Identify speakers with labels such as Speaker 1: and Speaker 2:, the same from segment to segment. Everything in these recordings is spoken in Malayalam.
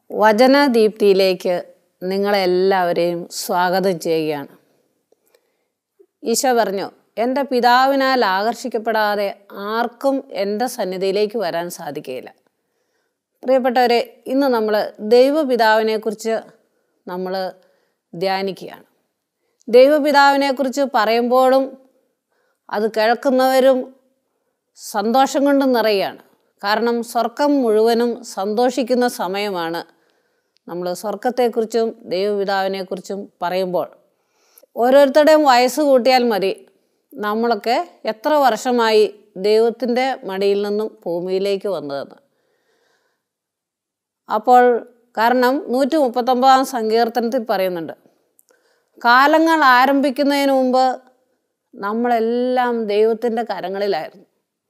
Speaker 1: വചനദീപ്തിയിലേക്ക് നിങ്ങളെല്ലാവരെയും സ്വാഗതം ചെയ്യുകയാണ്. ഈശോ പറഞ്ഞു, എൻ്റെ പിതാവിനാൽ ആകർഷിക്കപ്പെടാതെ ആർക്കും എൻ്റെ സന്നിധിയിലേക്ക് വരാൻ സാധിക്കുകയില്ല. പ്രിയപ്പെട്ടവരെ, ഇന്ന് നമ്മൾ ദൈവപിതാവിനെക്കുറിച്ച് നമ്മൾ ധ്യാനിക്കുകയാണ്. ദൈവപിതാവിനെക്കുറിച്ച് പറയുമ്പോഴും അത് കേൾക്കുന്നവരും സന്തോഷം കൊണ്ട് നിറയുകയാണ്. കാരണം സ്വർഗം മുഴുവനും സന്തോഷിക്കുന്ന സമയമാണ് നമ്മൾ സ്വർഗത്തെക്കുറിച്ചും ദൈവപിതാവിനെക്കുറിച്ചും പറയുമ്പോൾ. ഓരോരുത്തരുടെയും വയസ്സ് കൂട്ടിയാൽ മതി, നമ്മളൊക്കെ എത്ര വർഷമായി ദൈവത്തിൻ്റെ മടിയിൽ നിന്നും ഭൂമിയിലേക്ക് വന്നതെന്ന്. അപ്പോൾ കാരണം 139 സങ്കീർത്തനത്തിൽ പറയുന്നുണ്ട്, കാലങ്ങൾ ആരംഭിക്കുന്നതിന് മുമ്പ് നമ്മളെല്ലാം ദൈവത്തിൻ്റെ കരങ്ങളിലായിരുന്നു.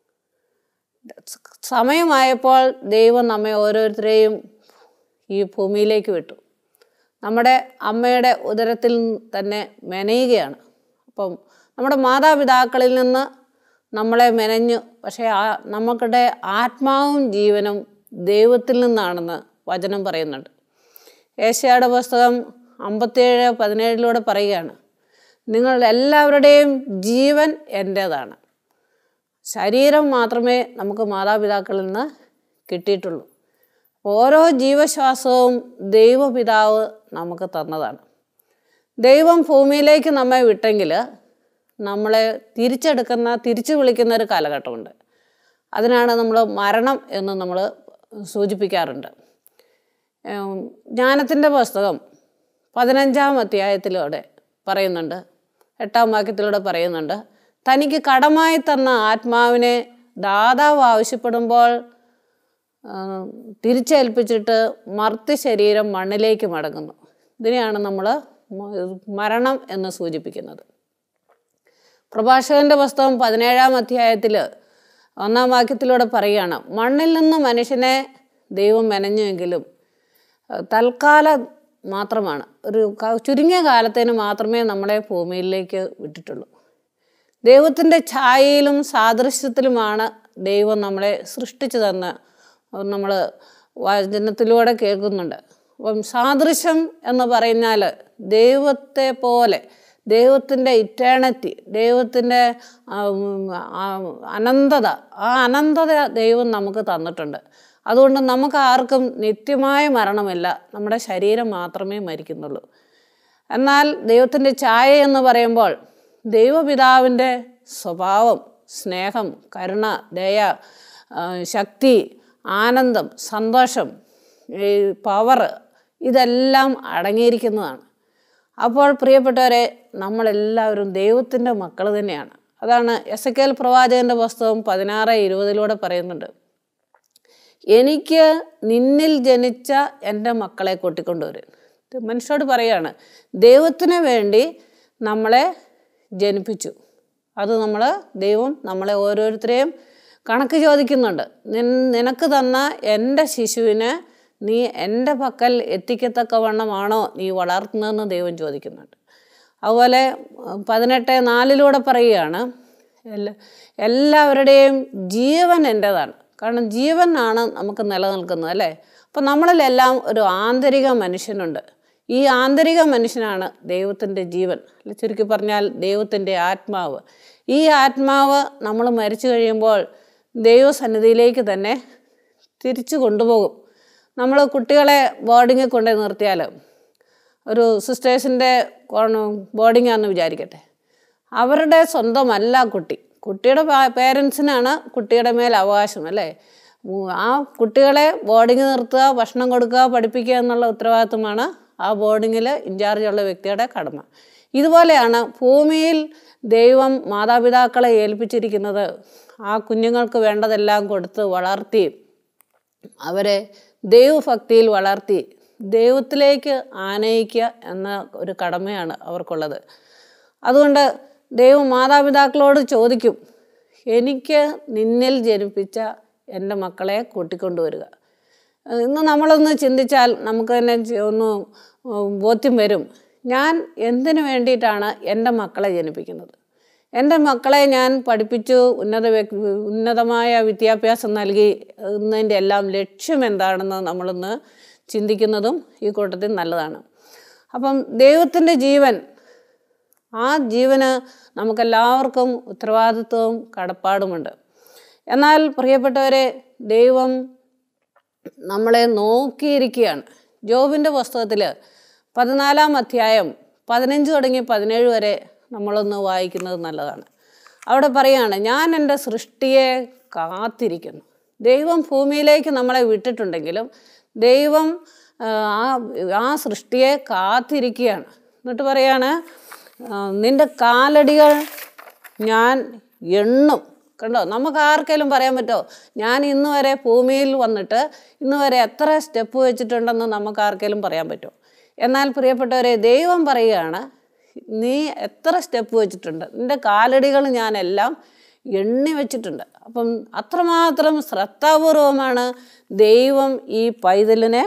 Speaker 1: സമയമായപ്പോൾ ദൈവം നമ്മെ ഓരോരുത്തരെയും ഈ ഭൂമിയിലേക്ക് വിട്ടു. നമ്മുടെ അമ്മയുടെ ഉദരത്തിൽ തന്നെ മെനയുകയാണ്. അപ്പം നമ്മുടെ മാതാപിതാക്കളിൽ നിന്ന് നമ്മളെ മെനഞ്ഞു. പക്ഷേ നമുക്കുടെ ആത്മാവും ജീവനും ദൈവത്തിൽ നിന്നാണെന്ന് വചനം പറയുന്നുണ്ട്. ഏശയ്യായുടെ പുസ്തകം 57:17 പറയുകയാണ്, നിങ്ങൾ എല്ലാവരുടെയും ജീവൻ എൻ്റേതാണ്. ശരീരം മാത്രമേ നമുക്ക് മാതാപിതാക്കളിൽ നിന്ന് കിട്ടിയിട്ടുള്ളൂ. ഓരോ ജീവശ്വാസവും ദൈവപിതാവ് നമുക്ക് തന്നതാണ്. ദൈവം ഭൂമിയിലേക്ക് നമ്മെ വിട്ടെങ്കിൽ നമ്മളെ തിരിച്ചു വിളിക്കുന്ന ഒരു കാലഘട്ടമുണ്ട്. അതിനാണ് നമ്മൾ മരണം എന്ന് നമ്മൾ സൂചിപ്പിക്കാറുണ്ട്. ജ്ഞാനത്തിൻ്റെ പുസ്തകം 15-ാം അധ്യായത്തിലൂടെ പറയുന്നുണ്ട്, 8-ാം വാക്യത്തിലൂടെ പറയുന്നുണ്ട്, തനിക്ക് കടമായി തന്ന ആത്മാവിനെ ദാതാവ് ആവശ്യപ്പെടുമ്പോൾ തിരിച്ചേൽപ്പിച്ചിട്ട് മർത്യ ശരീരം മണ്ണിലേക്ക് മടങ്ങുന്നു. ഇതിനെയാണ് നമ്മൾ മരണം എന്ന് സൂചിപ്പിക്കുന്നത്. പ്രഭാഷകൻ്റെ പുസ്തകം 17-ാം അധ്യായത്തിൽ 1-ാം വാക്യത്തിലൂടെ പറയുകയാണ്, മണ്ണിൽ നിന്ന് മനുഷ്യനെ ദൈവം മെനഞ്ഞുവെങ്കിലും തൽക്കാലം മാത്രമാണ്, ഒരു ചുരുങ്ങിയ കാലത്തേന് മാത്രമേ നമ്മളെ ഭൂമിയിലേക്ക് വിട്ടിട്ടുള്ളൂ. ദൈവത്തിൻ്റെ ഛായയിലും സാദൃശ്യത്തിലുമാണ് ദൈവം നമ്മളെ സൃഷ്ടിച്ചതെന്ന് നമ്മൾ വചനത്തിലൂടെ കേൾക്കുന്നുണ്ട്. അപ്പം സാദൃശ്യം എന്ന് പറഞ്ഞാൽ ദൈവത്തെ പോലെ, ദൈവത്തിൻ്റെ ഇറ്റേണിറ്റി, ദൈവത്തിൻ്റെ അനന്തത, ആ അനന്തത ദൈവം നമുക്ക് തന്നിട്ടുണ്ട്. അതുകൊണ്ട് നമുക്ക് ആർക്കും നിത്യമായ മരണമില്ല, നമ്മുടെ ശരീരം മാത്രമേ മരിക്കുന്നുള്ളൂ. എന്നാൽ ദൈവത്തിൻ്റെ ഛായ എന്ന് പറയുമ്പോൾ ദൈവപിതാവിൻ്റെ സ്വഭാവം, സ്നേഹം, കരുണ, ദയ, ശക്തി, ആനന്ദം, സന്തോഷം, ഈ പവർ, ഇതെല്ലാം അടങ്ങിയിരിക്കുന്നതാണ്. അപ്പോൾ പ്രിയപ്പെട്ടവരെ, നമ്മളെല്ലാവരും ദൈവത്തിൻ്റെ മക്കൾ തന്നെയാണ്. അതാണ് എസെക്കിയേൽ പ്രവാചകൻ്റെ പുസ്തകം 16:20 പറയുന്നുണ്ട്, എനിക്ക് നിന്നിൽ ജനിച്ച എൻ്റെ മക്കളെ കൂട്ടിക്കൊണ്ടുവരും. മനുഷ്യരോട് പറയുകയാണ്, ദൈവത്തിന് വേണ്ടി നമ്മളെ ജനിപ്പിച്ചു. അത് ദൈവം നമ്മളെ ഓരോരുത്തരെയും കണക്ക് ചോദിക്കുന്നുണ്ട്. നിനക്ക് തന്ന എൻ്റെ ശിശുവിനെ നീ എൻ്റെ പക്കൽ എത്തിക്കത്തക്കവണ്ണമാണോ നീ വളർത്തുന്നതെന്ന് ദൈവം ചോദിക്കുന്നുണ്ട്. അതുപോലെ 18:4 പറയുകയാണ്, എല്ലാവരുടെയും ജീവൻ എൻ്റേതാണ്. കാരണം ജീവനാണ് നമുക്ക് നിലനിൽക്കുന്നത്, അല്ലേ? അപ്പം നമ്മളിലെല്ലാം ഒരു ആന്തരിക മനുഷ്യനുണ്ട്. ഈ ആന്തരിക മനുഷ്യനാണ് ദൈവത്തിൻ്റെ ജീവൻ, ചുരുക്കി പറഞ്ഞാൽ ദൈവത്തിൻ്റെ ആത്മാവ്. ഈ ആത്മാവ് നമ്മൾ മരിച്ചു കഴിയുമ്പോൾ ദൈവസന്നിധിയിലേക്ക് തന്നെ തിരിച്ചു കൊണ്ടുപോകും. നമ്മൾ കുട്ടികളെ ബോർഡിങ്ങിൽ കൊണ്ടുപോയി നിർത്തിയാൽ, ഒരു സിസ്റ്റേഴ്സിൻ്റെ ബോർഡിങ്ങാണെന്ന് വിചാരിക്കട്ടെ, അവരുടെ സ്വന്തമല്ല കുട്ടിയുടെ പേരൻസിനാണ് കുട്ടിയുടെ മേൽ അവകാശം, അല്ലേ? ആ കുട്ടികളെ ബോർഡിങ് നിർത്തുക, ഭക്ഷണം കൊടുക്കുക, പഠിപ്പിക്കുക എന്നുള്ള ഉത്തരവാദിത്വമാണ് ആ ബോർഡിങ്ങിൽ ഇൻചാർജുള്ള വ്യക്തിയുടെ കടമ. ഇതുപോലെയാണ് ഭൂമിയിൽ ദൈവം മാതാപിതാക്കളെ ഏൽപ്പിച്ചിരിക്കുന്നത്. ആ കുഞ്ഞുങ്ങൾക്ക് വേണ്ടതെല്ലാം കൊടുത്ത് വളർത്തി, അവരെ ദൈവഭക്തിയിൽ വളർത്തി ദൈവത്തിലേക്ക് ആനയിക്കുക എന്ന ഒരു കടമയാണ് അവർക്കുള്ളത്. അതുകൊണ്ട് ദൈവം മാതാപിതാക്കളോട് ചോദിക്കും, എനിക്ക് നിന്നിൽ ജനിപ്പിച്ച എൻ്റെ മക്കളെ കൂട്ടിക്കൊണ്ടുവരിക. ഇന്ന് നമ്മളൊന്ന് ചിന്തിച്ചാൽ നമുക്ക് തന്നെ ഒന്ന് ബോധ്യം വരും, ഞാൻ എന്തിനു വേണ്ടിയിട്ടാണ് എൻ്റെ മക്കളെ ജനിപ്പിക്കുന്നത്? എൻ്റെ മക്കളെ ഞാൻ പഠിപ്പിച്ചു, ഉന്നതമായ വിദ്യാഭ്യാസം നൽകി എന്നതിൻ്റെ എല്ലാം ലക്ഷ്യം എന്താണെന്ന് നമ്മളൊന്ന് ചിന്തിക്കുന്നതും ഈ കൂട്ടത്തിൽ നല്ലതാണ്. അപ്പം ദൈവത്തിൻ്റെ ജീവൻ, ആ ജീവന് നമുക്കെല്ലാവർക്കും ഉത്തരവാദിത്വവും കടപ്പാടുമുണ്ട്. എന്നാൽ പ്രിയപ്പെട്ടവരെ, ദൈവം നമ്മളെ നോക്കിയിരിക്കുകയാണ്. ജോബിൻ്റെ പുസ്തകത്തിൽ 14-ാം അധ്യായം 15 തുടങ്ങി 17 വരെ നമ്മളൊന്ന് വായിക്കുന്നത് നല്ലതാണ്. അവിടെ പറയുകയാണ്, ഞാൻ എൻ്റെ സൃഷ്ടിയെ കാത്തിരിക്കുന്നു. ദൈവം ഭൂമിയിലേക്ക് നമ്മളെ വിട്ടിട്ടുണ്ടെങ്കിലും ദൈവം ആ സൃഷ്ടിയെ കാത്തിരിക്കുകയാണ്. എന്നിട്ട് പറയാണ്, നിൻ്റെ കാലടികൾ ഞാൻ എണ്ണും. കണ്ടോ, നമുക്ക് ആർക്കെങ്കിലും പറയാൻ പറ്റുമോ ഞാൻ ഇന്ന് വരെ ഭൂമിയിൽ വന്നിട്ട് ഇന്ന് വരെ എത്ര സ്റ്റെപ്പ് വെച്ചിട്ടുണ്ടെന്ന് നമുക്ക് ആർക്കെങ്കിലും പറയാൻ പറ്റുമോ? എന്നാൽ പ്രിയപ്പെട്ടവരെ, ദൈവം പറയുകയാണ്, നീ എത്ര സ്റ്റെപ്പ് വെച്ചിട്ടുണ്ട്, നിൻ്റെ കാലടികൾ ഞാനെല്ലാം എണ്ണി വെച്ചിട്ടുണ്ട്. അപ്പം അത്രമാത്രം ശ്രദ്ധാപൂർവമാണ് ദൈവം ഈ പൈതലിനെ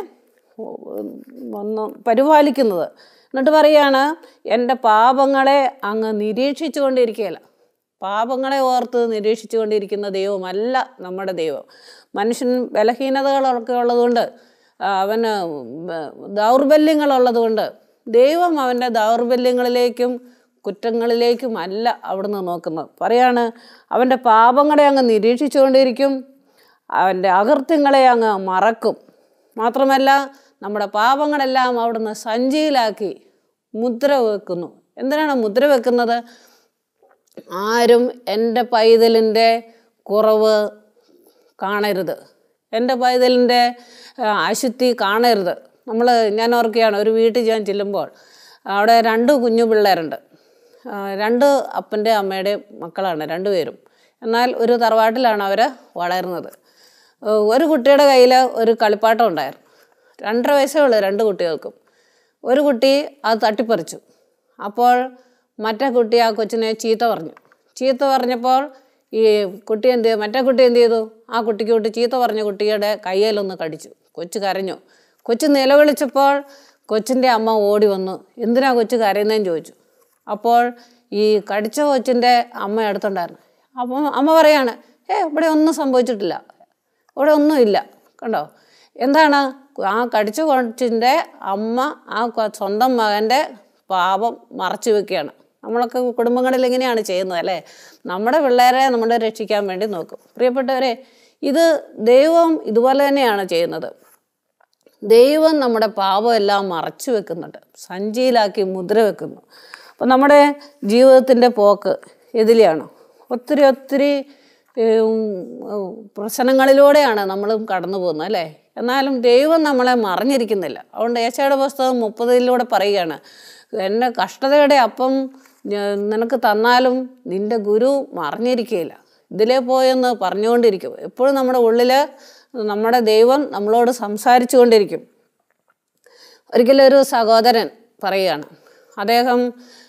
Speaker 1: പരിപാലിക്കുന്നത്. എന്നിട്ട് പറയുകയാണ്, എൻ്റെ പാപങ്ങളെ അങ്ങ് നിരീക്ഷിച്ചു കൊണ്ടിരിക്കുകയില്ല. പാപങ്ങളെ ഓർത്ത് നിരീക്ഷിച്ചു കൊണ്ടിരിക്കുന്ന ദൈവമല്ല നമ്മുടെ ദൈവം. മനുഷ്യൻ ബലഹീനതകളൊക്കെ ഉള്ളതുകൊണ്ട്, അവന് ദൗർബല്യങ്ങളുള്ളതുകൊണ്ട് ദൈവം അവൻ്റെ ദൗർബല്യങ്ങളിലേക്കും കുറ്റങ്ങളിലേക്കും അല്ല അവിടുന്ന് നോക്കുന്നത്. പറയാണ്, അവൻ്റെ പാപങ്ങളെ അങ്ങ് നിരീക്ഷിച്ചു കൊണ്ടിരിക്കും, അവൻ്റെ അകൃത്യങ്ങളെ അങ്ങ് മറക്കും. മാത്രമല്ല, നമ്മുടെ പാപങ്ങളെല്ലാം അവിടുന്ന് സഞ്ചിയിലാക്കി മുദ്ര വെക്കുന്നു. എന്തിനാണ് മുദ്ര വെക്കുന്നത്? ആരും എൻ്റെ പൈതലിൻ്റെ കുറവ് കാണരുത്, എൻ്റെ പൈതലിൻ്റെ അശുദ്ധി കാണരുത്. ഞാൻ ഓർക്കുകയാണ്, ഒരു വീട്ടിൽ ഞാൻ ചെല്ലുമ്പോൾ അവിടെ 2 കുഞ്ഞു പിള്ളേരുണ്ട്. 2 അപ്പൻ്റെ അമ്മയുടെയും മക്കളാണ് രണ്ടുപേരും. എന്നാൽ ഒരു തറവാട്ടിലാണ് അവർ വളരുന്നത്. ഒരു കുട്ടിയുടെ കയ്യിൽ ഒരു കളിപ്പാട്ടം ഉണ്ടായിരുന്നു. 2.5 വയസ്സേ ഉള്ളൂ 2 കുട്ടികൾക്കും. ഒരു കുട്ടി അത് തട്ടിപ്പറിച്ചു. അപ്പോൾ മറ്റേ കുട്ടി ആ കൊച്ചിനെ ചീത്ത പറഞ്ഞപ്പോൾ ഈ കുട്ടി മറ്റേ കുട്ടി എന്ത് ചെയ്തു? ആ കുട്ടിക്ക് ചീത്ത പറഞ്ഞ കുട്ടിയുടെ കയ്യിലൊന്ന് കടിച്ചു. കൊച്ച് കരഞ്ഞു. കൊച്ച് നിലവിളിച്ചപ്പോൾ കൊച്ചിൻ്റെ അമ്മ ഓടി വന്നു. എന്തിനാ കൊച്ച് കരയുന്നതെന്ന് ചോദിച്ചു. അപ്പോൾ ഈ കടിച്ച കൊച്ചിൻ്റെ അമ്മ അടുത്തുണ്ടായിരുന്നു. അപ്പം അമ്മ പറയാണ്, ഇവിടെ ഒന്നും സംഭവിച്ചിട്ടില്ല, ഇവിടെ ഒന്നുമില്ല. കണ്ടോ, എന്താണ്? ആ കടിച്ച കൊച്ചിൻ്റെ അമ്മ ആ സ്വന്തം മകൻ്റെ പാപം മറച്ചു വെക്കുകയാണ്. നമ്മളൊക്കെ കുടുംബങ്ങളിൽ എങ്ങനെയാണ് ചെയ്യുന്നത് അല്ലേ? നമ്മുടെ പിള്ളേരെ നമ്മൾ രക്ഷിക്കാൻ വേണ്ടി നോക്കും. പ്രിയപ്പെട്ടവരെ, ഇത് ദൈവം ഇതുപോലെ തന്നെയാണ് ചെയ്യുന്നത്. ദൈവം നമ്മുടെ പാപമെല്ലാം മറച്ചു വെക്കുന്നുണ്ട്, സഞ്ചിയിലാക്കി മുദ്ര വെക്കുന്നു. അപ്പം നമ്മുടെ ജീവിതത്തിൻ്റെ പോക്ക് ഇതിലെയാണ്. ഒത്തിരി പ്രശ്നങ്ങളിലൂടെയാണ് നമ്മളും കടന്നു പോകുന്നത് അല്ലേ? എന്നാലും ദൈവം നമ്മളെ മറഞ്ഞിരിക്കുന്നില്ല. അതുകൊണ്ട് ഏശയ്യായുടെ പുസ്തകം 30 പറയുകയാണ്, എൻ്റെ കഷ്ടതയുടെ അപ്പം നിനക്ക് തന്നാലും നിൻ്റെ ഗുരു മറഞ്ഞിരിക്കുകയില്ല, ഇതിലേ പോയെന്ന് പറഞ്ഞുകൊണ്ടിരിക്കും. എപ്പോഴും നമ്മുടെ ഉള്ളിൽ നമ്മുടെ ദൈവം നമ്മളോട് സംസാരിച്ചു കൊണ്ടിരിക്കും. ഒരിക്കലൊരു സഹോദരൻ പറയുകയാണ്, അദ്ദേഹം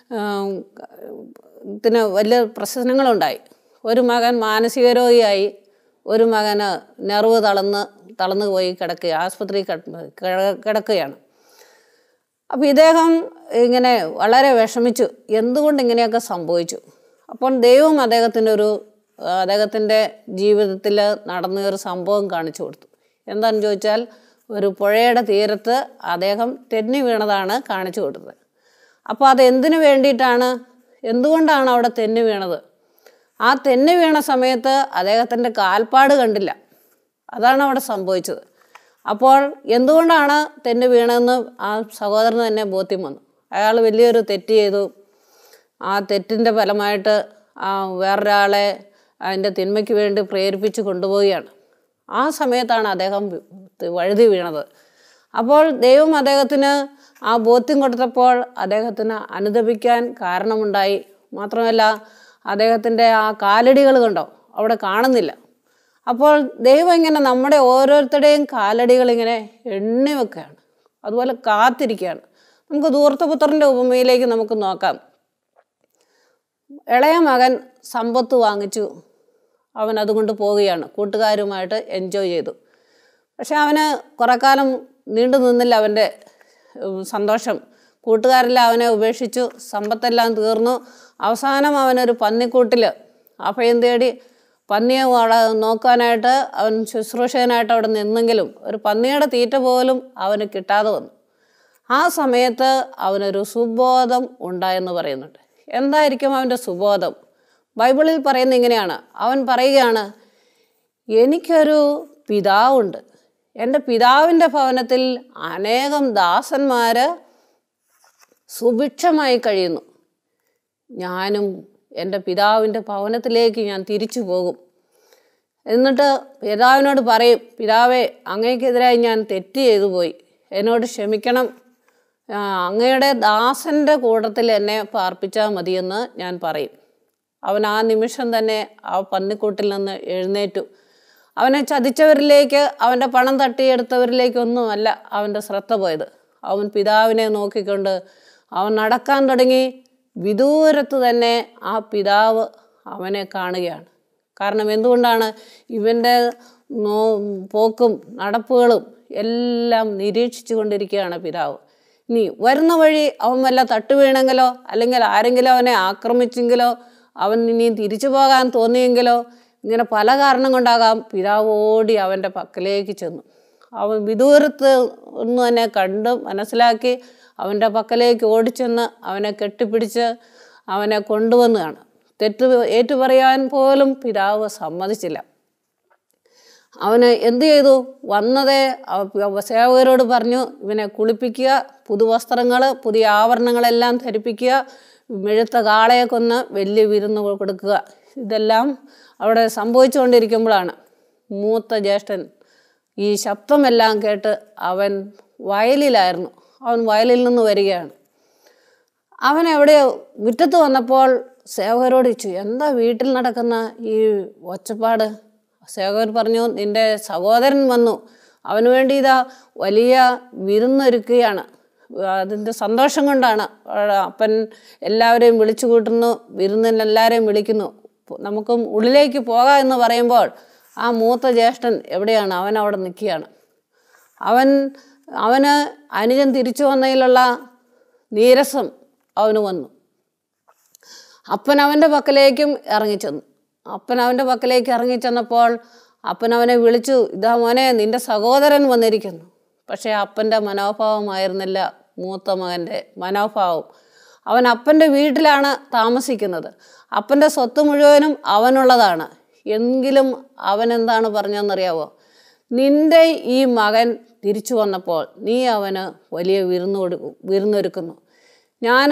Speaker 1: വലിയ പ്രശ്നങ്ങളുണ്ടായി. ഒരു മകൻ മാനസിക രോഗിയായി, ഒരു മകന് നെർവ് തളർന്നു പോയി ആശുപത്രി കിടക്കുകയാണ്. അപ്പോൾ ഇദ്ദേഹം ഇങ്ങനെ വളരെ വിഷമിച്ചു, എന്തുകൊണ്ട് ഇങ്ങനെയൊക്കെ സംഭവിച്ചു. അപ്പോൾ ദൈവം അദ്ദേഹത്തിൻ്റെ ജീവിതത്തിൽ നടന്ന ഒരു സംഭവം കാണിച്ചു കൊടുത്തു. എന്താണെന്ന് ചോദിച്ചാൽ, ഒരു പുഴയുടെ തീരത്ത് അദ്ദേഹം തെന്നി വീണതാണ് കാണിച്ചു കൊടുത്തത്. അപ്പോൾ അത് എന്തിനു വേണ്ടിയിട്ടാണ്, എന്തുകൊണ്ടാണ് അവിടെ തെന്നി വീണത്? ആ തെന്നി വീണ സമയത്ത് അദ്ദേഹത്തിൻ്റെ കാൽപ്പാട് കണ്ടില്ല, അതാണ് അവിടെ സംഭവിച്ചത്. അപ്പോൾ എന്തുകൊണ്ടാണ് തെന്നി വീണതെന്ന് ആ സഹോദരന് തന്നെ ബോധ്യം വന്നു. അയാൾ വലിയൊരു തെറ്റ് ചെയ്തു. ആ തെറ്റിൻ്റെ ഫലമായിട്ട് വേറൊരാളെ അതിൻ്റെ തിന്മയ്ക്ക് വേണ്ടി പ്രേരിപ്പിച്ച് കൊണ്ടുപോവുകയാണ്. ആ സമയത്താണ് അദ്ദേഹം വഴുതി വീണത്. അപ്പോൾ ദൈവം അദ്ദേഹത്തിന് ആ ബോധ്യം കൊടുത്തപ്പോൾ അദ്ദേഹത്തിന് അനുദപിക്കാൻ കാരണമുണ്ടായി. മാത്രമല്ല, അദ്ദേഹത്തിൻ്റെ ആ കാലടികൾ കണ്ടോ, അവിടെ കാണുന്നില്ല. അപ്പോൾ ദൈവം ഇങ്ങനെ നമ്മുടെ ഓരോരുത്തരുടെയും കാലടികൾ ഇങ്ങനെ എണ്ണി വെക്കുകയാണ്, അതുപോലെ കാത്തിരിക്കുകയാണ്. നമുക്ക് ധൂർത്തപുത്രൻ്റെ ഉപമയിലേക്ക് നമുക്ക് നോക്കാം. ഇളയ മകൻ സമ്പത്ത് വാങ്ങിച്ചു, അവൻ അതുകൊണ്ട് പോവുകയാണ്, കൂട്ടുകാരുമായിട്ട് എൻജോയ് ചെയ്തു. പക്ഷെ അവന് കുറേ കാലം നീണ്ടു നിന്നില്ല അവൻ്റെ സന്തോഷം. കൂട്ടുകാരെല്ലാം അവനെ ഉപേക്ഷിച്ചു, സമ്പത്തെല്ലാം തീർന്നു. അവസാനം അവനൊരു പന്നിക്കൂട്ടിൽ അഭയം തേടി പന്നിയെ നോക്കാനായിട്ട് അവൻ ശുശ്രൂഷകനായിട്ട് അവിടെ നിന്നെങ്കിലും ഒരു പന്നിയുടെ തീറ്റ പോലും അവന് കിട്ടാതെ വന്നു. ആ സമയത്ത് അവനൊരു സുബോധം ഉണ്ടായെന്ന് പറയുന്നുണ്ട്. എന്തായിരിക്കും അവൻ്റെ സുബോധം? ബൈബിളിൽ പറയുന്നത് ഇങ്ങനെയാണ്. അവൻ പറയുകയാണ്, എനിക്കൊരു പിതാവുണ്ട്, എൻ്റെ പിതാവിൻ്റെ ഭവനത്തിൽ അനേകം ദാസന്മാർ സുഭിക്ഷമായി കഴിയുന്നു. ഞാനും എൻ്റെ പിതാവിൻ്റെ ഭവനത്തിലേക്ക് ഞാൻ തിരിച്ചു പോകും. എന്നിട്ട് പിതാവിനോട് പറയും, പിതാവേ, അങ്ങയ്ക്കെതിരായി ഞാൻ തെറ്റ് ചെയ്തു പോയി, എന്നോട് ക്ഷമിക്കണം, അങ്ങയുടെ ദാസൻ്റെ കൂട്ടത്തിൽ എന്നെ പാർപ്പിച്ചാൽ മതിയെന്ന് ഞാൻ പറയും. അവൻ ആ നിമിഷം തന്നെ ആ പന്നിക്കൂട്ടിൽ നിന്ന് എഴുന്നേറ്റു. അവനെ ചതിച്ചവരിലേക്ക്, അവൻ്റെ പണം തട്ടിയെടുത്തവരിലേക്കൊന്നുമല്ല അവൻ്റെ ശ്രദ്ധ പോയത്. അവൻ പിതാവിനെ നോക്കിക്കൊണ്ട് അവൻ നടക്കാൻ തുടങ്ങി. വിദൂരത്ത് തന്നെ ആ പിതാവ് അവനെ കാണുകയാണ്. കാരണം എന്തുകൊണ്ടാണ്? ഇവൻ്റെ പോക്കും നടപ്പുകളും എല്ലാം നിരീക്ഷിച്ചു കൊണ്ടിരിക്കുകയാണ് പിതാവ്. ഇനി വരുന്ന വഴി അവൻ വല്ല തട്ടുവീണെങ്കിലോ, അല്ലെങ്കിൽ ആരെങ്കിലും അവനെ ആക്രമിച്ചെങ്കിലോ, അവൻ ഇനിയും തിരിച്ചു പോകാൻ തോന്നിയെങ്കിലോ, ഇങ്ങനെ പല കാരണം കൊണ്ടാകാം പിതാവ് ഓടി അവൻ്റെ പക്കലേക്ക് ചെന്നു. അവൻ വിദൂരത്ത് ഒന്ന് തന്നെ കണ്ട് മനസ്സിലാക്കി അവൻ്റെ പക്കലേക്ക് ഓടിച്ചെന്ന് അവനെ കെട്ടിപ്പിടിച്ച് അവനെ കൊണ്ടുവന്നതാണ്. തെറ്റ് ഏറ്റുപറയാൻ പോലും പിതാവ് സമ്മതിച്ചില്ല. അവന് എന്തു ചെയ്തു? വന്നതേ സേവകരോട് പറഞ്ഞു, ഇവനെ കുളിപ്പിക്കുക, പുതുവസ്ത്രങ്ങൾ, പുതിയ ആഭരണങ്ങളെല്ലാം ധരിപ്പിക്കുക, മെഴുത്ത കാളയെ കൊന്ന് വലിയ വിരുന്ന് കൊടുക്കുക. ഇതെല്ലാം അവിടെ സംഭവിച്ചുകൊണ്ടിരിക്കുമ്പോഴാണ് മൂത്ത ജ്യേഷ്ഠൻ ഈ ശബ്ദമെല്ലാം കേട്ട് അവൻ വയലിലായിരുന്നു. അവൻ വയലിൽ നിന്ന് വരികയാണ്. അവൻ എവിടെയോ മുറ്റത്ത് വന്നപ്പോൾ സേവകരോട് ചോദിച്ചു, എന്താ വീട്ടിൽ നടക്കുന്ന ഈ ഒച്ചപ്പാട്? സേവകർ പറഞ്ഞു, നിൻ്റെ സഹോദരൻ വന്നു, അവന് വേണ്ടി ഇതാ വലിയ വിരുന്നൊരുക്കുകയാണ്. അതിൻ്റെ സന്തോഷം കൊണ്ടാണ് അപ്പൻ എല്ലാവരെയും വിളിച്ചു കൂട്ടുന്നു, വിരുന്നിന് എല്ലാവരെയും വിളിക്കുന്നു, നമുക്കും ഉള്ളിലേക്ക് പോകാം എന്ന് പറയുമ്പോൾ ആ മൂത്ത ജ്യേഷ്ഠൻ എവിടെയാണ്? അവൻ അവിടെ നിൽക്കുകയാണ്. അവന് അനുജൻ തിരിച്ചു വന്നതിലുള്ള നീരസം അവന് വന്നു. അപ്പൻ അവൻ്റെ പക്കലേക്കും ഇറങ്ങിച്ചെന്നു. ഇറങ്ങിച്ചെന്നപ്പോൾ അപ്പൻ അവനെ വിളിച്ചു, ഇതാ മോനെ, നിൻ്റെ സഹോദരൻ വന്നിരിക്കുന്നു. പക്ഷേ അപ്പൻ്റെ മനോഭാവമായിരുന്നില്ല മൂത്ത മകൻ്റെ മനോഭാവം. അവൻ അപ്പൻ്റെ വീട്ടിലാണ് താമസിക്കുന്നത്, അപ്പൻ്റെ സ്വത്ത് മുഴുവനും അവനുള്ളതാണ്. എങ്കിലും അവൻ എന്താണ് പറഞ്ഞതെന്നറിയാവോ? നിൻ്റെ ഈ മകൻ തിരിച്ചു വന്നപ്പോൾ നീ അവന് വലിയ വിരുന്നൊരുക്കുന്നു. ഞാൻ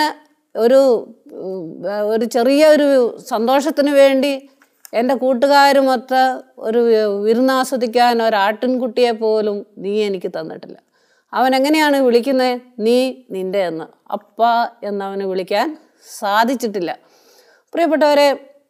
Speaker 1: ഒരു ചെറിയൊരു സന്തോഷത്തിന് വേണ്ടി എൻ്റെ കൂട്ടുകാരുമൊത്ത് ഒരു വിരുന്നാസ്വദിക്കാൻ ഒരാട്ടിൻകുട്ടിയെ പോലും നീ എനിക്ക് തന്നിട്ടില്ല. അവൻ എങ്ങനെയാണ് വിളിക്കുന്നത്? നീ, നിൻ്റെ എന്ന്. അപ്പ എന്നവന് വിളിക്കാൻ സാധിച്ചിട്ടില്ല. പ്രിയപ്പെട്ടവരെ,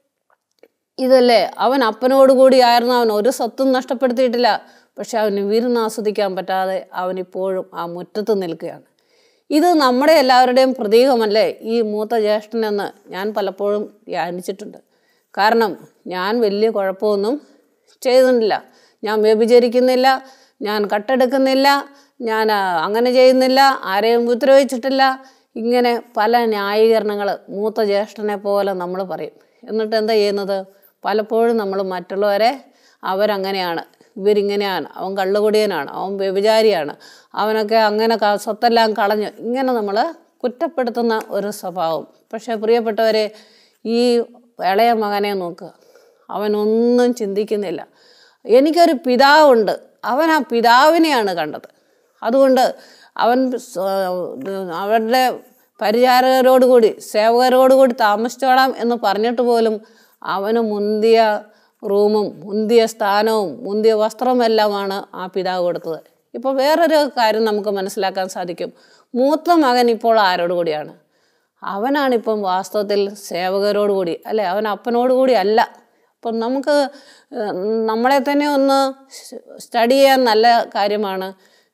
Speaker 1: ഇതല്ലേ അവൻ അപ്പനോടുകൂടി ആയിരുന്നു. അവൻ ഒരു സ്വത്തും നഷ്ടപ്പെടുത്തിയിട്ടില്ല. പക്ഷെ അവന് വിരുന്നാസ്വദിക്കാൻ പറ്റാതെ അവനിപ്പോഴും ആ മുറ്റത്ത് നിൽക്കുകയാണ്. ഇത് നമ്മുടെ എല്ലാവരുടെയും പ്രതീകമല്ലേ ഈ മൂത്ത ജ്യേഷ്ഠനെന്ന് ഞാൻ പലപ്പോഴും ധ്യാനിച്ചിട്ടുണ്ട്. കാരണം ഞാൻ വലിയ കുഴപ്പമൊന്നും ചെയ്തിട്ടില്ല. ഞാൻ വ്യഭിചരിക്കുന്നില്ല, ഞാൻ കട്ടെടുക്കുന്നില്ല, ഞാൻ അങ്ങനെ ചെയ്യുന്നില്ല, ആരെയും ഉപദ്രവിച്ചിട്ടില്ല. ഇങ്ങനെ പല ന്യായീകരണങ്ങൾ മൂത്ത ജ്യേഷ്ഠനെ പോലെ നമ്മൾ പറയും. എന്നിട്ട് എന്താ ചെയ്യുന്നത്? പലപ്പോഴും നമ്മൾ മറ്റുള്ളവരെ അവരങ്ങനെയാണ്, ഇവരിങ്ങനെയാണ്, അവൻ കള്ളുകുടിയനാണ്, അവൻ വ്യഭിചാരിയാണ്, അവനൊക്കെ അങ്ങനെ സ്വത്തെല്ലാം കളഞ്ഞു, ഇങ്ങനെ നമ്മൾ കുറ്റപ്പെടുത്തുന്ന ഒരു സ്വഭാവം. പക്ഷേ പ്രിയപ്പെട്ടവരെ, ഈ ഇളയ മകനെ നോക്കുക, അവനൊന്നും ചിന്തിക്കുന്നില്ല. എനിക്കൊരു പിതാവുണ്ട്, അവൻ ആ പിതാവിനെയാണ് കണ്ടത്. അതുകൊണ്ട് അവൻ അവരുടെ പരിചാരകരോടുകൂടി സേവകരോടുകൂടി താമസിച്ചോളാം എന്ന് പറഞ്ഞിട്ട് പോലും അവന് മുന്തിയ റൂമും മുന്തിയ സ്ഥാനവും മുന്തിയ വസ്ത്രമെല്ലാമാണ് ആ പിതാവ് കൊടുത്തത്. ഇപ്പോൾ വേറൊരു കാര്യം നമുക്ക് മനസ്സിലാക്കാൻ സാധിക്കും. മൂത്ത മകൻ ഇപ്പോൾ ആരോടുകൂടിയാണ്? അവനാണിപ്പം വാസ്തവത്തിൽ സേവകരോടുകൂടി, അല്ലേ? അവൻ അപ്പനോടുകൂടി അല്ല. അപ്പം നമുക്ക് നമ്മളെ തന്നെ ഒന്ന് സ്റ്റഡി ചെയ്യാൻ നല്ല കാര്യമാണ്.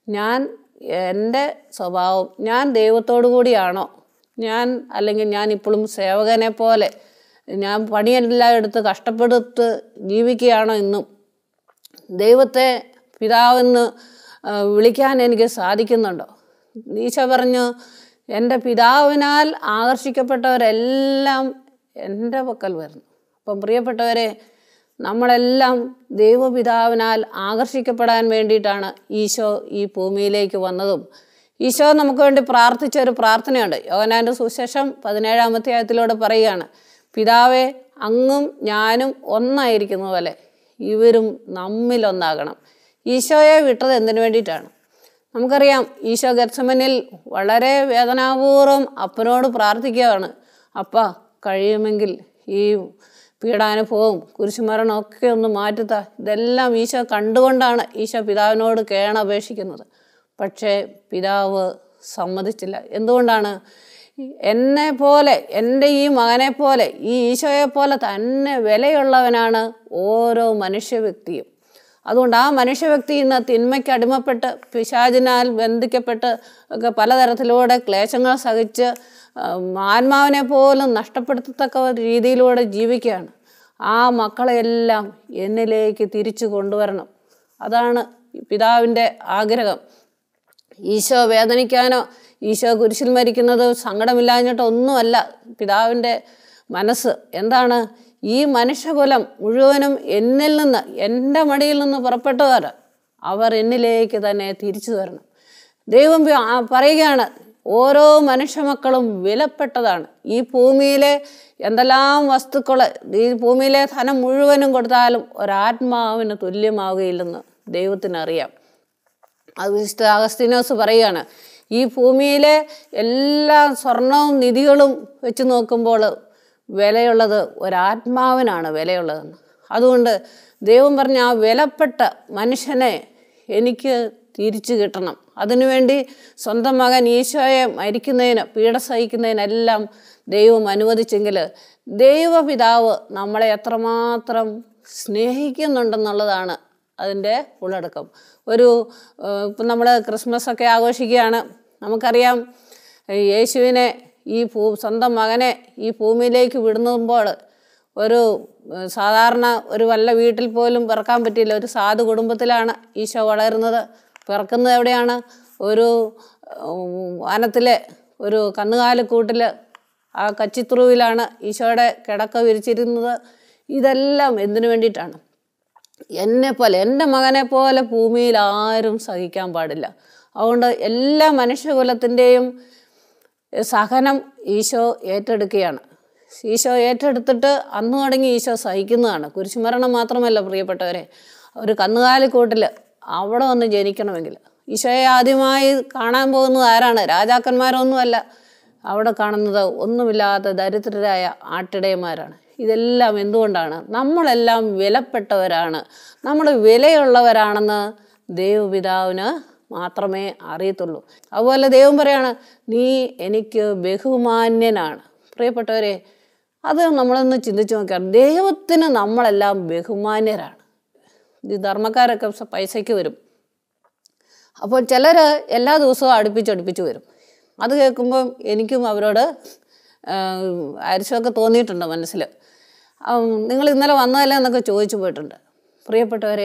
Speaker 1: എൻ്റെ സ്വഭാവം ഞാൻ ദൈവത്തോടു കൂടിയാണോ? അല്ലെങ്കിൽ ഞാൻ ഇപ്പോഴും സേവകനെ പോലെ ഞാൻ പണിയെല്ലാം എടുത്ത് കഷ്ടപ്പെടുത്ത് ജീവിക്കുകയാണോ? ഇന്നും ദൈവത്തെ പിതാവെന്ന് വിളിക്കാൻ എനിക്ക് സാധിക്കുന്നുണ്ടോ? ഈശോ പറഞ്ഞു, എൻ്റെ പിതാവിനാൽ ആകർഷിക്കപ്പെട്ടവരെല്ലാം എൻ്റെ പക്കൽ വരുന്നു. അപ്പം പ്രിയപ്പെട്ടവരെ, നമ്മളെല്ലാം ദൈവപിതാവിനാൽ ആകർഷിക്കപ്പെടാൻ വേണ്ടിയിട്ടാണ് ഈശോ ഈ ഭൂമിയിലേക്ക് വന്നതും. ഈശോ നമുക്ക് വേണ്ടി പ്രാർത്ഥിച്ച ഒരു പ്രാർത്ഥനയുണ്ട്. യോഹന്നാന്റെ സുവിശേഷം 17-ാം അധ്യായത്തിലൂടെ പറയുകയാണ്, പിതാവേ, അങ്ങും ഞാനും ഒന്നായിരിക്കുന്ന പോലെ ഇവരും നമ്മിലൊന്നാകണം. ഈശോയെ വിട്ടത് എന്തിനു വേണ്ടിയിട്ടാണ്? നമുക്കറിയാം, ഈശോ ഗെത്സമനിൽ വളരെ വേദനാപൂർവ്വം അപ്പനോട് പ്രാർത്ഥിക്കുകയാണ്, അപ്പാ, കഴിയുമെങ്കിൽ ഈ പീഡാനുഭവവും കുരിശുമരണവും ഒക്കെ ഒന്ന് മാറ്റുക. ഇതെല്ലാം ഈശോ കണ്ടുകൊണ്ടാണ് ഈശോ പിതാവിനോട് കേണപേക്ഷിക്കുന്നത്. പക്ഷേ പിതാവ് സമ്മതിച്ചില്ല. എന്തുകൊണ്ടാണ്? എന്നെ പോലെ, എൻ്റെ ഈ മകനെ പോലെ, ഈ ഈശോയെ പോലെ തന്നെ വിലയുള്ളവനാണ് ഓരോ മനുഷ്യ വ്യക്തിയും. അതുകൊണ്ട് ആ മനുഷ്യ വ്യക്തി ഇന്ന് തിന്മയ്ക്ക് അടിമപ്പെട്ട് പിശാചിനാൽ ബന്ധിക്കപ്പെട്ട് ഒക്കെ പലതരത്തിലൂടെ ക്ലേശങ്ങൾ സഹിച്ച് ആത്മാവിനെ പോലും നഷ്ടപ്പെടുത്തത്തക്ക രീതിയിലൂടെ ജീവിക്കുകയാണ്. ആ മക്കളെയെല്ലാം എന്നിലേക്ക് തിരിച്ചു കൊണ്ടുവരണം. അതാണ് പിതാവിൻ്റെ ആഗ്രഹം. ഈശോ വേദനിക്കാനോ ഈശോ കുരിശിൽ മരിക്കുന്നത് സങ്കടമില്ലാഞ്ഞിട്ടൊന്നുമല്ല പിതാവിൻ്റെ മനസ്സ്. എന്താണ്? ഈ മനുഷ്യകുലം മുഴുവനും എന്നിൽ നിന്ന്, എൻ്റെ മടിയിൽ നിന്ന് പുറപ്പെട്ടവർ, അവർ എന്നിലേക്ക് തന്നെ തിരിച്ചു വരണം. ദൈവം പറയുകയാണ്, ഓരോ മനുഷ്യമക്കളും വിലപ്പെട്ടതാണ്. ഈ ഭൂമിയിലെ എന്തെല്ലാം വസ്തുക്കൾ, ഈ ഭൂമിയിലെ ധനം മുഴുവനും കൊടുത്താലും ഒരാത്മാവിന് തുല്യമാവുകയില്ലെന്ന് ദൈവത്തിനറിയാം. അത് വിശുദ്ധ അഗസ്തീനോസ് പറയുകയാണ്, ഈ ഭൂമിയിലെ എല്ലാ സ്വർണവും നിധികളും വെച്ച് നോക്കുമ്പോൾ വിലയുള്ളത് ഒരാത്മാവിനാണ് വിലയുള്ളതെന്ന്. അതുകൊണ്ട് ദൈവം പറഞ്ഞ ആ വിലപ്പെട്ട മനുഷ്യനെ എനിക്ക് തിരിച്ചു കിട്ടണം. അതിനുവേണ്ടി സ്വന്തം മകൻ ഈശോയെ മരിക്കുന്നതിന്, പീഡ സഹിക്കുന്നതിനെല്ലാം ദൈവം അനുവദിച്ചെങ്കിൽ ദൈവപിതാവ് നമ്മളെ എത്രമാത്രം സ്നേഹിക്കുന്നുണ്ടെന്നുള്ളതാണ് അതിൻ്റെ ഉള്ളടക്കം. ഇപ്പം നമ്മൾ ക്രിസ്മസ് ഒക്കെ ആഘോഷിക്കുകയാണ്. നമുക്കറിയാം, യേശുവിനെ സ്വന്തം മകനെ ഈ ഭൂമിയിലേക്ക് വിടുമ്പോൾ സാധാരണ ഒരു വല്ല വീട്ടിൽ പോലും പിറക്കാൻ പറ്റില്ല. ഒരു സാധു കുടുംബത്തിലാണ് ഈശോ വളരുന്നത്. പിറക്കുന്നത് എവിടെയാണ്? ഒരു വനത്തിലെ ഒരു കന്നുകാലിക്കൂട്ടിൽ, ആ കച്ചിത്തുറുവിലാണ് ഈശോയുടെ കിടക്ക വിരിച്ചിരുന്നത്. ഇതെല്ലാം എന്തിനു വേണ്ടിയിട്ടാണ്? എന്നെപ്പോലെ, എൻ്റെ മകനെ പോലെ ഭൂമിയിൽ ആരും സഹിക്കാൻ പാടില്ല. അതുകൊണ്ട് എല്ലാ മനുഷ്യകുലത്തിൻ്റെയും സഹനം ഈശോ ഏറ്റെടുക്കുകയാണ്. ഈശോ ഏറ്റെടുത്തിട്ട് അന്ന് തുടങ്ങി ഈശോ സഹിക്കുന്നതാണ്. കുരിശുമരണം മാത്രമല്ല പ്രിയപ്പെട്ടവരെ, ഒരു കന്നുകാലിക്കൂട്ടിൽ അവിടെ ഒന്ന് ജനിക്കണമെങ്കിൽ ഈശോയെ ആദ്യമായി കാണാൻ പോകുന്നത് ആരാണ്? രാജാക്കന്മാരൊന്നുമല്ല. അവിടെ കാണുന്നത് ഒന്നുമില്ലാത്ത ദരിദ്രരായ ആട്ടിടയന്മാരാണ്. ഇതെല്ലാം എന്തുകൊണ്ടാണ്? നമ്മളെല്ലാം വിലപ്പെട്ടവരാണ്, നമ്മൾ വിലയുള്ളവരാണെന്ന് ദൈവപിതാവിന് മാത്രമേ അറിയത്തുള്ളൂ. അതുപോലെ ദൈവം പറയാണ്, നീ എനിക്ക് ബഹുമാന്യനാണ്. പ്രിയപ്പെട്ടവരെ, അത് നമ്മളൊന്ന് ചിന്തിച്ച് നോക്കിയാൽ ദൈവത്തിന് നമ്മളെല്ലാം ബഹുമാന്യരാണ്. ഈ ധർമ്മക്കാരൊക്കെ പൈസയ്ക്ക് വരും. അപ്പോൾ ചിലർ എല്ലാ ദിവസവും അടുപ്പിച്ചടുപ്പിച്ച് വരും. അത് കേൾക്കുമ്പം എനിക്കും അവരോട് അരിശമൊക്കെ തോന്നിയിട്ടുണ്ട് മനസ്സിൽ. നിങ്ങൾ ഇന്നലെ വന്നതല്ലേ എന്നൊക്കെ ചോദിച്ചു പോയിട്ടുണ്ട്. പ്രിയപ്പെട്ടവരെ,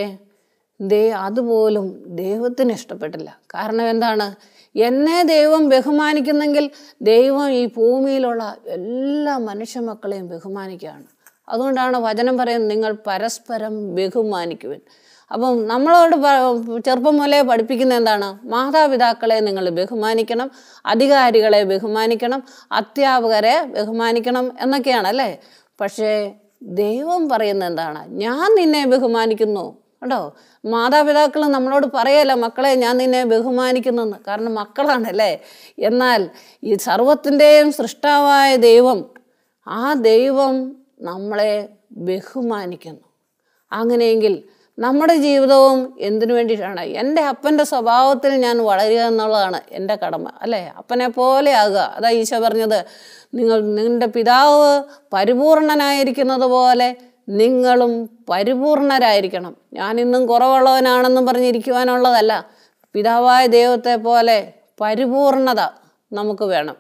Speaker 1: അതുപോലും ദൈവത്തിന് ഇഷ്ടപ്പെട്ടില്ല. കാരണം എന്താണ്? എന്നെ ദൈവം ബഹുമാനിക്കുന്നെങ്കിൽ ദൈവം ഈ ഭൂമിയിലുള്ള എല്ലാ മനുഷ്യ മക്കളെയും ബഹുമാനിക്കുകയാണ്. അതുകൊണ്ടാണ് വചനം പറയുന്നത്, നിങ്ങൾ പരസ്പരം ബഹുമാനിക്കുവിൻ. അപ്പം നമ്മളോട് ചെറുപ്പം മുതലേ പഠിപ്പിക്കുന്ന എന്താണ്? മാതാപിതാക്കളെ നിങ്ങൾ ബഹുമാനിക്കണം, അധികാരികളെ ബഹുമാനിക്കണം, അധ്യാപകരെ ബഹുമാനിക്കണം എന്നൊക്കെയാണ് അല്ലേ? പക്ഷേ ദൈവം പറയുന്നത് എന്താണ്? ഞാൻ നിന്നെ ബഹുമാനിക്കുന്നു. കേട്ടോ, മാതാപിതാക്കൾ നമ്മളോട് പറയല്ല, മക്കളെ ഞാൻ നിന്നെ ബഹുമാനിക്കുന്നെന്ന്. കാരണം മക്കളാണല്ലേ. എന്നാൽ ഈ സർവത്തിൻ്റെയും സൃഷ്ടാവായ ദൈവം, ആ ദൈവം നമ്മളെ ബഹുമാനിക്കുന്നു. അങ്ങനെയെങ്കിൽ നമ്മുടെ ജീവിതവും എന്തിനു വേണ്ടിയിട്ടാണ്? എൻ്റെ അപ്പൻ്റെ സ്വഭാവത്തിൽ ഞാൻ വളരുക എന്നുള്ളതാണ് എൻ്റെ കടമ അല്ലേ? അപ്പനെ പോലെ ആകുക. അതാ ഈശോ പറഞ്ഞത്, നിങ്ങളുടെ പിതാവ് പരിപൂർണനായിരിക്കുന്നത് പോലെ നിങ്ങളും പരിപൂർണരായിരിക്കണം. ഞാനിന്നും കുറവുള്ളവനാണെന്നും പറഞ്ഞിരിക്കുവാനുള്ളതല്ല. പിതാവായ ദൈവത്തെ പോലെ പരിപൂർണത നമുക്ക് വേണം.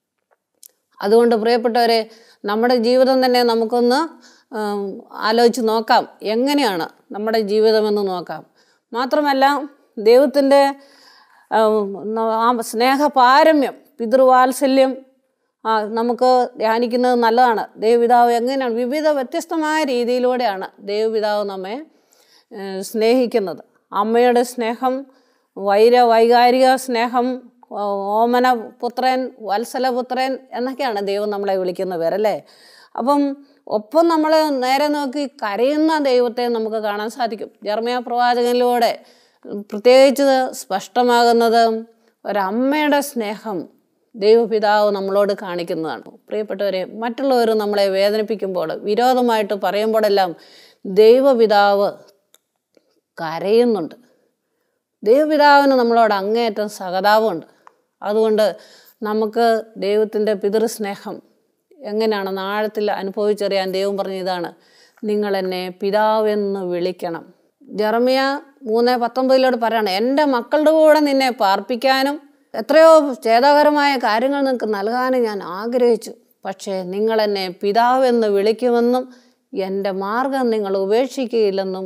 Speaker 1: അതുകൊണ്ട് പ്രിയപ്പെട്ടവരെ, നമ്മുടെ ജീവിതം തന്നെ നമുക്കൊന്ന് ആലോചിച്ച് നോക്കാം. എങ്ങനെയാണ് നമ്മുടെ ജീവിതമെന്ന് നോക്കാം. മാത്രമല്ല ദൈവത്തിൻ്റെ ആ സ്നേഹപാരമ്യം, പിതൃവാത്സല്യം, നമുക്ക് ധ്യാനിക്കുന്നത് നല്ലതാണ്. ദൈവപിതാവ് എങ്ങനെയാണ് വിവിധ വ്യത്യസ്തമായ രീതിയിലൂടെയാണ് ദൈവപിതാവ് നമ്മെ സ്നേഹിക്കുന്നത്. അമ്മയുടെ സ്നേഹം, വൈകാരിക സ്നേഹം, ഓമന പുത്രൻ, വത്സലപുത്രൻ എന്നൊക്കെയാണ് ദൈവം നമ്മളെ വിളിക്കുന്ന പേരല്ലേ. അപ്പം ഒപ്പം നമ്മൾ നേരെ നോക്കി കരയുന്ന ദൈവത്തെ നമുക്ക് കാണാൻ സാധിക്കും. യെരമ്യാ പ്രവാചകനിലൂടെ പ്രത്യേകിച്ച് സ്പഷ്ടമാകുന്നത് ഒരമ്മയുടെ സ്നേഹം ദൈവപിതാവ് നമ്മളോട് കാണിക്കുന്നതാണ്. പ്രിയപ്പെട്ടവരെ, മറ്റുള്ളവർ നമ്മളെ വേദനിപ്പിക്കുമ്പോൾ, വിരോധമായിട്ട് പറയുമ്പോഴെല്ലാം ദൈവപിതാവ് കരയുന്നുണ്ട്. ദൈവപിതാവിന് നമ്മളോട് അങ്ങേയറ്റം സഹതാപമുണ്ട്. അതുകൊണ്ട് നമുക്ക് ദൈവത്തിൻ്റെ പിതൃസ്നേഹം എങ്ങനെയാണെന്ന് ആഴത്തിൽ അനുഭവിച്ചറിയാൻ ദൈവം പറഞ്ഞ ഇതാണ്: നിങ്ങളെന്നെ പിതാവെന്ന് വിളിക്കണം. യെരമ്യാ 3:19 പറയാണ്, എൻ്റെ മക്കളുടെ കൂടെ നിന്നെ പാർപ്പിക്കാനും എത്രയോ ഛേദകരമായ കാര്യങ്ങൾ നിങ്ങൾക്ക് നൽകാനും ഞാൻ ആഗ്രഹിച്ചു. പക്ഷേ നിങ്ങളെന്നെ പിതാവെന്ന് വിളിക്കുമെന്നും എൻ്റെ മാർഗം നിങ്ങൾ ഉപേക്ഷിക്കുകയില്ലെന്നും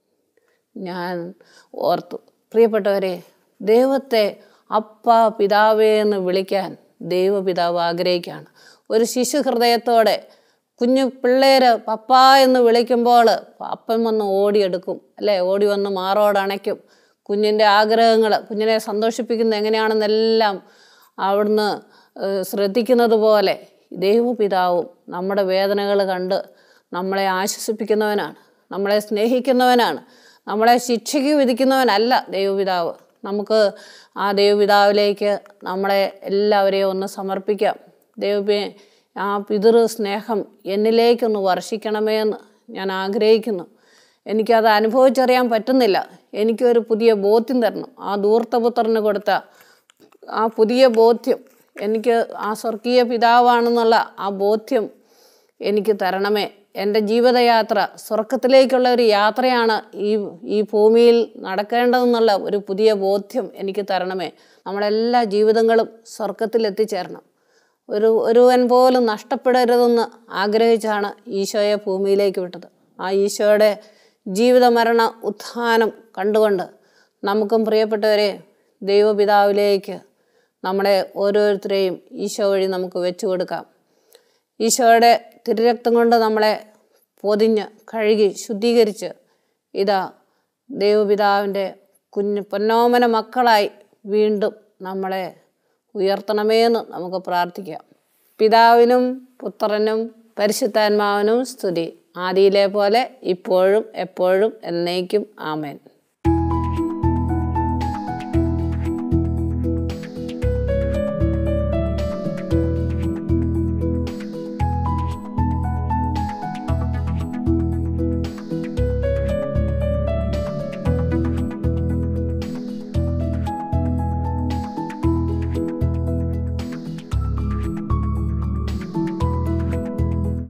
Speaker 1: ഞാൻ ഓർത്തു. പ്രിയപ്പെട്ടവരെ, ദൈവത്തെ അപ്പ, പിതാവേ എന്ന് വിളിക്കാൻ ദൈവപിതാവ് ആഗ്രഹിക്കുകയാണ്. ഒരു ശിശു ഹൃദയത്തോടെ കുഞ്ഞു പിള്ളേർ പപ്പ എന്ന് വിളിക്കുമ്പോൾ അപ്പൻ വന്ന് ഓടിയെടുക്കും അല്ലേ, ഓടി വന്ന് മാറോടണയ്ക്കും. കുഞ്ഞിൻ്റെ ആഗ്രഹങ്ങൾ, കുഞ്ഞിനെ സന്തോഷിപ്പിക്കുന്നത് എങ്ങനെയാണെന്നെല്ലാം അവിടുന്ന് ശ്രദ്ധിക്കുന്നത് പോലെ ദൈവപിതാവും നമ്മുടെ വേദനകൾ കണ്ട് നമ്മളെ ആശ്വസിപ്പിക്കുന്നവനാണ്, നമ്മളെ സ്നേഹിക്കുന്നവനാണ്, നമ്മളെ ശിക്ഷയ്ക്ക് വിധിക്കുന്നവനല്ല ദൈവപിതാവ്. നമുക്ക് ആ ദൈവപിതാവിലേക്ക് നമ്മളെ എല്ലാവരെയും ഒന്ന് സമർപ്പിക്കാം. ദൈവമേ, ആ പിതൃ സ്നേഹം എന്നിലേക്കൊന്ന് വർഷിക്കണമേ എന്ന് ഞാൻ ആഗ്രഹിക്കുന്നു. എനിക്കത് അനുഭവിച്ചറിയാൻ പറ്റുന്നില്ല. എനിക്കൊരു പുതിയ ബോധ്യം തരണം. ആ ധൂർത്തപുത്രന് കൊടുത്ത ആ പുതിയ ബോധ്യം എനിക്ക് ആ സ്വർഗീയ പിതാവാണെന്നുള്ള ആ ബോധ്യം എനിക്ക് തരണമേ. എൻ്റെ ജീവിതയാത്ര സ്വർഗത്തിലേക്കുള്ള ഒരു യാത്രയാണ് ഈ ഭൂമിയിൽ നടക്കേണ്ടതെന്നുള്ള ഒരു പുതിയ ബോധ്യം എനിക്ക് തരണമേ. നമ്മളെല്ലാ ജീവിതങ്ങളും സ്വർഗത്തിൽ എത്തിച്ചേരണം. ഒരുവൻ പോലും നഷ്ടപ്പെടരുതെന്ന് ആഗ്രഹിച്ചാണ് ഈശോയെ ഭൂമിയിലേക്ക് വിട്ടത്. ആ ഈശോയുടെ ജീവിത മരണ ഉത്ഥാനം കണ്ടുകൊണ്ട് നമുക്കും പ്രിയപ്പെട്ടവരെ ദൈവപിതാവിലേക്ക് നമ്മളെ ഓരോരുത്തരെയും ഈശോ വഴി നമുക്ക് വെച്ചു കൊടുക്കാം. ഈശോയുടെ തിരുരക്തം കൊണ്ട് നമ്മളെ പൊതിഞ്ഞ് കഴുകി ശുദ്ധീകരിച്ച് ഇതാ ദൈവപിതാവിൻ്റെ പൊന്നോമന മക്കളായി വീണ്ടും നമ്മളെ ഉയർത്തണമേ എന്ന് നമുക്ക് പ്രാർത്ഥിക്കാം. പിതാവിനും പുത്രനും പരിശുദ്ധാത്മാവിനും സ്തുതി, ആദിയിലെ പോലെ ഇപ്പോഴും എപ്പോഴും എന്നേക്കും. ആമേൻ.